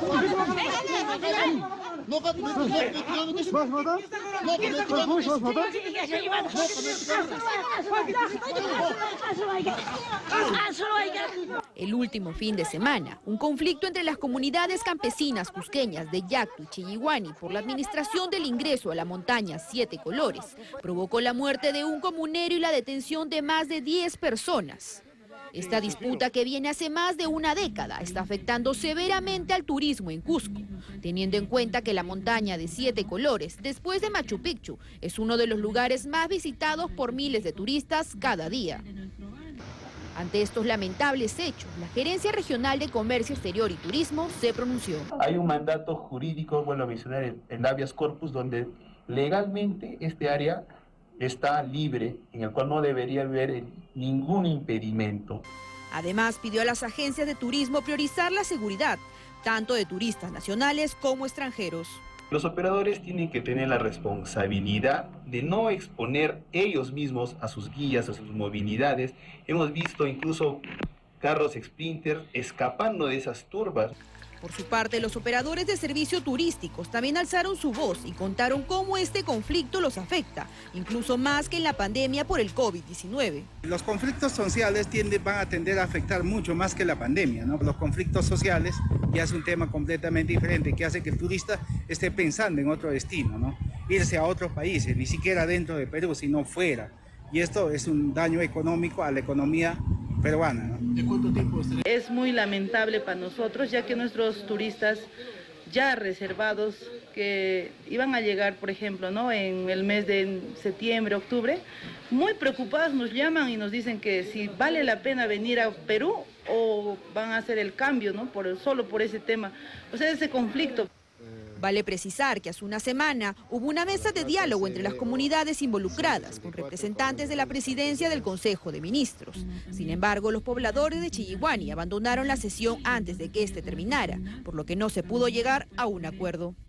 El último fin de semana, un conflicto entre las comunidades campesinas cusqueñas de Yactu y Chillihuani por la administración del ingreso a la montaña Siete Colores provocó la muerte de un comunero y la detención de más de 10 personas. Esta disputa, que viene hace más de una década, está afectando severamente al turismo en Cusco, teniendo en cuenta que la montaña de Siete Colores, después de Machu Picchu, es uno de los lugares más visitados por miles de turistas cada día. Ante estos lamentables hechos, la Gerencia Regional de Comercio Exterior y Turismo se pronunció. Hay un mandato jurídico, vuelvo a mencionar, el habeas corpus, donde legalmente este área está libre, en el cual no debería haber ningún impedimento. Además, pidió a las agencias de turismo priorizar la seguridad, tanto de turistas nacionales como extranjeros. Los operadores tienen que tener la responsabilidad de no exponer ellos mismos a sus guías, a sus movilidades. Hemos visto incluso carros Sprinter escapando de esas turbas. Por su parte, los operadores de servicios turísticos también alzaron su voz y contaron cómo este conflicto los afecta, incluso más que en la pandemia por el COVID-19. Los conflictos sociales van a tender a afectar mucho más que la pandemia, ¿no? Los conflictos sociales ya es un tema completamente diferente que hace que el turista esté pensando en otro destino, ¿no? Irse a otros países, ni siquiera dentro de Perú, sino fuera. Y esto es un daño económico a la economía peruana, ¿no? ¿De cuánto tiempo? Es muy lamentable para nosotros, ya que nuestros turistas ya reservados que iban a llegar, por ejemplo, ¿no?, en el mes de septiembre, octubre, muy preocupados nos llaman y nos dicen que si vale la pena venir a Perú o van a hacer el cambio, ¿no?, solo por ese tema, o sea, ese conflicto. Vale precisar que hace una semana hubo una mesa de diálogo entre las comunidades involucradas con representantes de la presidencia del Consejo de Ministros. Sin embargo, los pobladores de Chillihuani abandonaron la sesión antes de que este terminara, por lo que no se pudo llegar a un acuerdo.